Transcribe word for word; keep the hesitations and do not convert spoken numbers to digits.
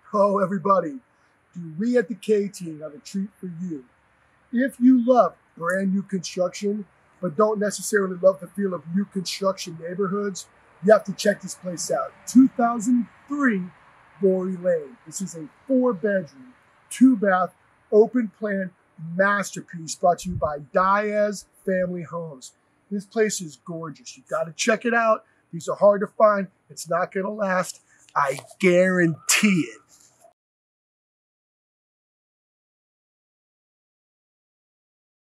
Oh, everybody, do we at the K Team have a treat for you? If you love brand new construction, but don't necessarily love the feel of new construction neighborhoods, you have to check this place out. two thousand three Bory Lane. This is a four bedroom, two bath, open plan masterpiece brought to you by Diaz Family Homes. This place is gorgeous. You got to check it out. These are hard to find. It's not going to last. I guarantee it.